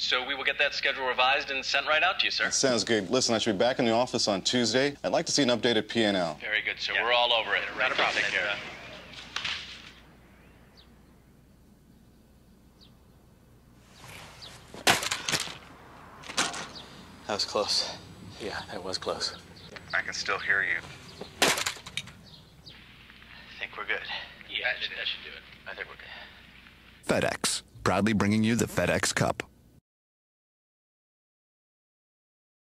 So we will get that schedule revised and sent right out to you, sir. That sounds good. Listen, I should be back in the office on Tuesday. I'd like to see an updated P&L. Very good, sir. Yeah. We're all over it. Not a problem. Take care. That was close. Yeah, it was close. I can still hear you. I think we're good. Yeah, that should do it. I think we're good. FedEx, proudly bringing you the FedEx Cup.